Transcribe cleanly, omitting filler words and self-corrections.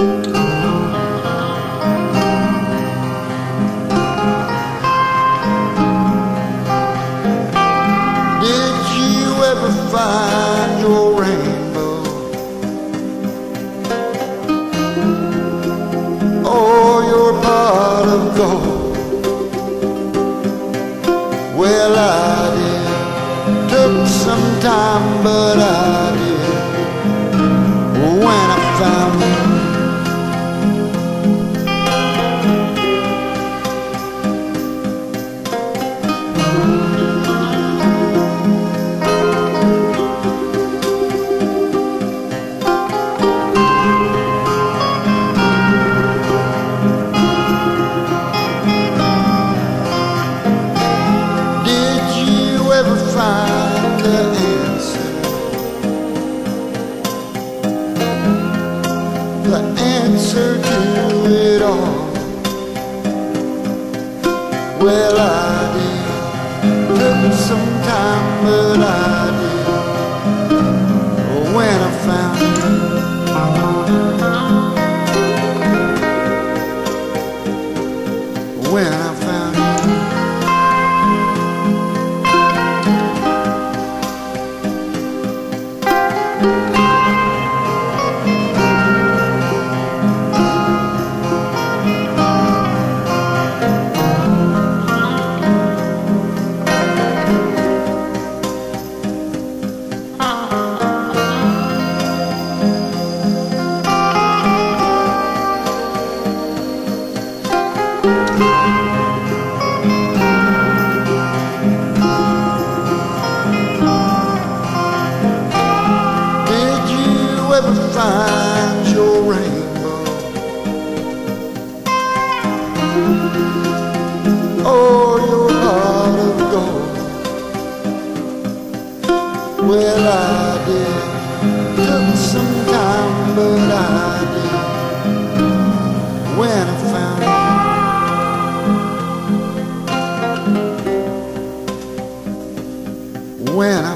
Did you ever find your rainbow? Or your pot of gold? Well, I did. Took some time, but I did. When I found you, ever find the answer to it all? Well, I did. Took some time, but I did. When I found you, when I found you. Did you ever find your rainbow? Or your heart of gold? Well, I did. Took some time, but I did. When I found you, when I